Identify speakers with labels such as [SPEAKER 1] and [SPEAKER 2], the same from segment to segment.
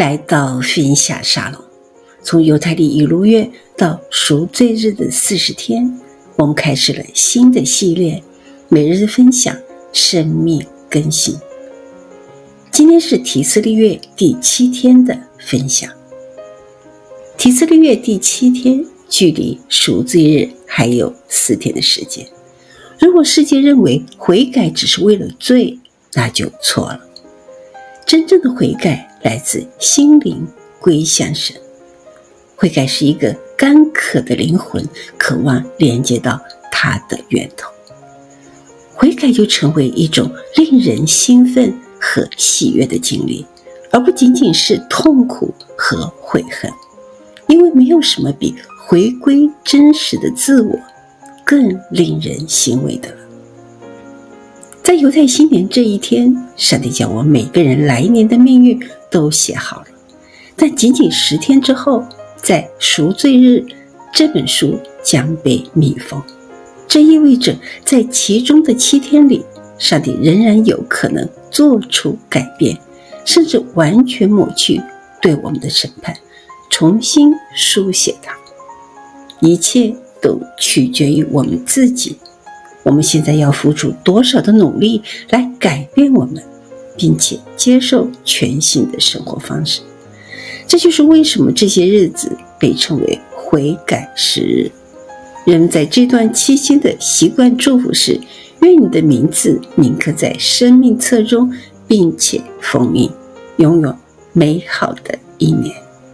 [SPEAKER 1] 来到分享沙龙，从犹太历以路月到赎罪日的40天，我们开始了新的系列，每日分享生命更新。今天是提斯利月第7天的分享。提斯利月第7天距离赎罪日还有4天的时间。如果世界认为悔改只是为了罪，那就错了。真正的悔改来自心灵归向神。悔改是一个干渴的灵魂渴望连接到它的源头。悔改就成为一种令人兴奋和喜悦的经历，而不仅仅是痛苦和悔恨。因为没有什么比回归真实的自我更令人欣慰的了。在犹太新年这一天，上帝将我们每个人来年的命运都写好了，但仅仅10天之后，在赎罪日这本书将被密封。这意味着在其中的7天里，上帝仍然有可能做出改变，甚至完全抹去对我们的审判，重新书写它。一切都取决于我们自己。我们现在要付出多少的努力来改变我们，并且接受全新的生活方式。这就是为什么这些日子被称为悔改时日。人们在这段期间的习惯祝福是：愿你的名字铭刻在生命册中，并且封印，拥有美好的一年。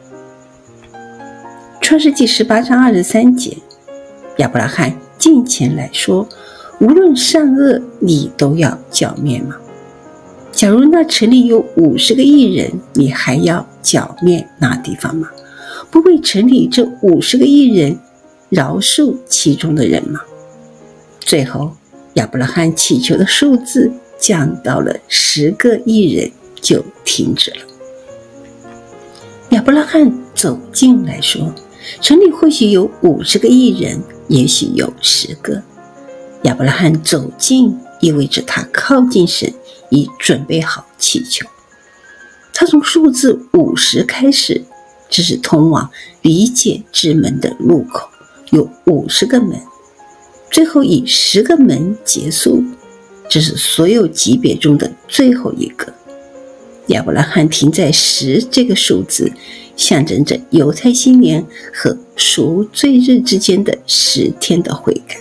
[SPEAKER 1] 创世纪18章23节，亚伯拉罕近前来说，无论善恶，你都要剿灭吗？假如那城里有50个义人，你还要剿灭那地方吗？不为城里这50个义人饶恕其中的人吗？最后亚伯拉罕祈求的数字降到了10个义人，就停止了。亚伯拉罕走近来说，城里或许有50个义人，也许有10个。亚伯拉罕走近意味着他靠近神，已准备好祈求。他从数字50开始，这是通往理解之门的入口，有50个门，最后以10个门结束，这是所有级别中的最后一个。亚伯拉罕停在10这个数字，象征着犹太新年和赎罪日之间的10天的悔改。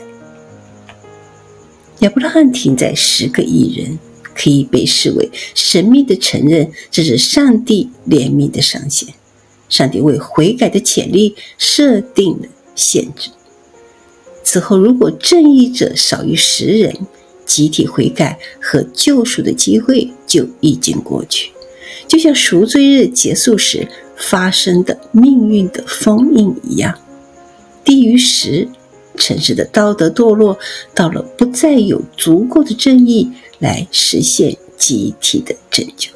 [SPEAKER 1] 亚伯拉罕停在10个义人，可以被视为神秘的承认，这是上帝怜悯的上限。上帝为悔改的潜力设定了限制。此后，如果正义者少于10人，集体悔改和救赎的机会就已经过去，就像赎罪日结束时发生的命运的封印一样。低于10，城市的道德堕落到了不再有足够的正义来实现集体的拯救。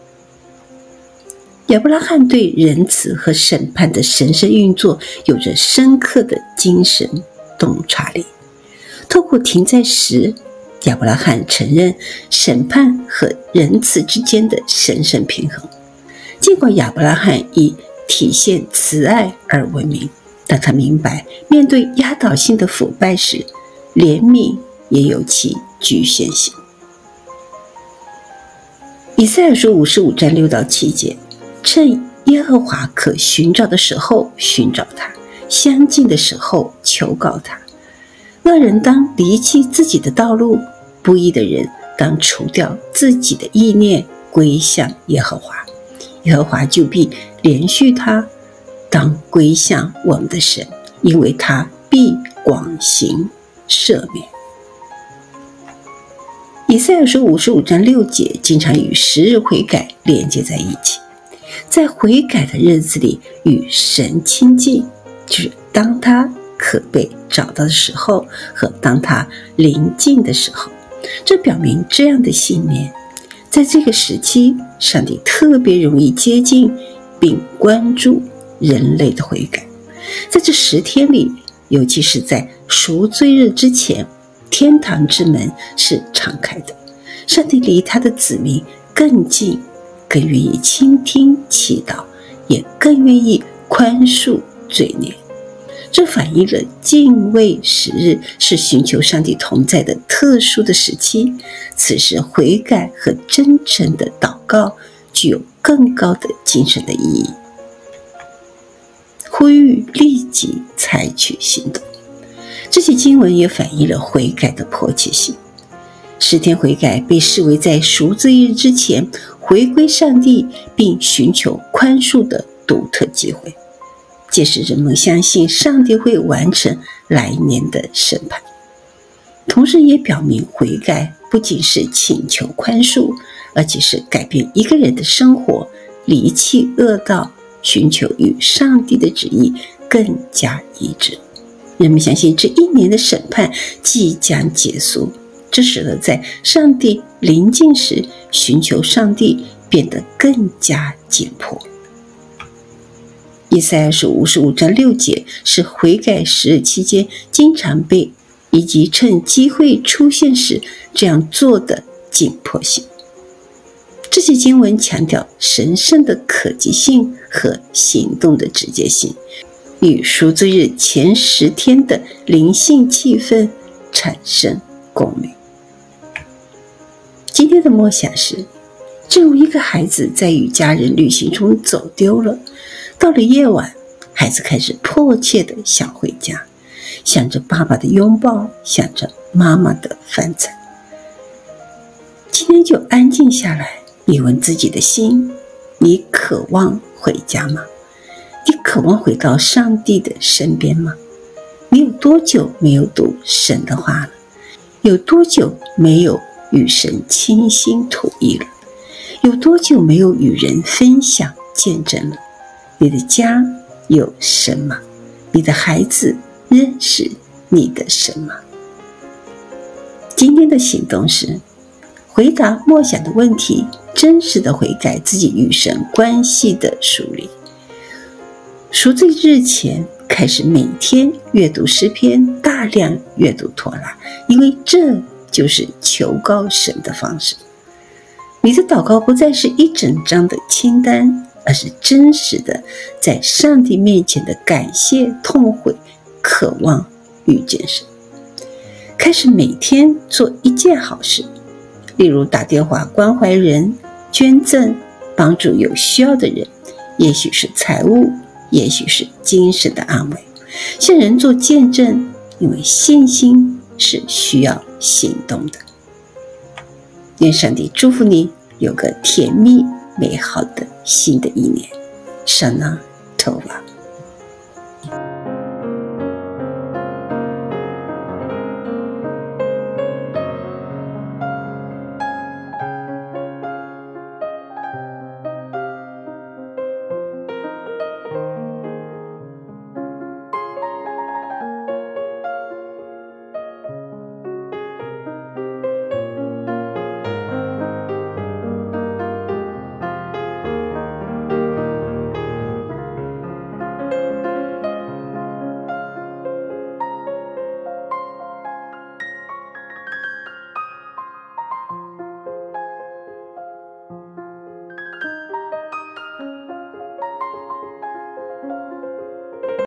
[SPEAKER 1] 亚伯拉罕对仁慈和审判的神圣运作有着深刻的精神洞察力。透过停在10，亚伯拉罕承认审判和仁慈之间的神圣平衡。尽管亚伯拉罕以体现慈爱而闻名，但他明白面对压倒性的腐败时，怜悯也有其局限性。以赛亚书55章6到7节，趁耶和华可寻找的时候寻找他，相近的时候求告他。恶人当离弃自己的道路，不义的人当除掉自己的意念，归向耶和华，耶和华就必连续他。当归向我们的神，因为他必广行赦免。以赛亚书55章6节经常与10日悔改连接在一起。在悔改的日子里与神亲近，就是当他可被找到的时候和当他临近的时候。这表明这样的信念：在这个时期，上帝特别容易接近并关注人类的悔改。在这10天里，尤其是在赎罪日之前，天堂之门是敞开的，上帝离他的子民更近，更愿意倾听祈祷， 也更愿意宽恕罪孽。这反映了敬畏时日是寻求上帝同在的特殊的时期，此时悔改和真诚的祷告具有更高的精神的意义。呼吁立即采取行动，这些经文也反映了悔改的迫切性。10天悔改被视为在赎罪日之前回归上帝并寻求宽恕的独特机会，届时人们相信上帝会完成来年的审判。同时也表明悔改不仅是请求宽恕，而且是改变一个人的生活，离弃恶道，寻求与上帝的旨意更加一致。人们相信这一年的审判即将结束，这使得在上帝临近时寻求上帝变得更加紧迫。以赛亚书55章6节是悔改10日期间经常被以及趁机会出现时这样做的紧迫性。这些经文强调神圣的可及性和行动的直接性，与赎罪日前10天的灵性气氛产生共鸣。今天的默想是，正如一个孩子在与家人旅行中走丢了，到了夜晚，孩子开始迫切地想回家，想着爸爸的拥抱，想着妈妈的饭菜。今天就安静下来，你问自己的心，你渴望回家吗？你渴望回到上帝的身边吗？你有多久没有读神的话了？有多久没有与神倾心吐意了？有多久没有与人分享见证了？你的家有神吗？你的孩子认识你的神吗？今天的行动是回答默想的问题，真实的悔改自己与神关系的梳理。赎罪日前开始每天阅读诗篇，大量阅读妥拉，因为这就是求告神的方式。你的祷告不再是一整张的清单，而是真实的在上帝面前的感谢、痛悔、渴望遇见神。开始每天做一件好事，例如打电话关怀人、捐赠、帮助有需要的人，也许是财物，也许是精神的安慰，向人做见证，因为信心是需要行动的。愿上帝祝福你有个甜蜜美好的新的一年。Shana Tova。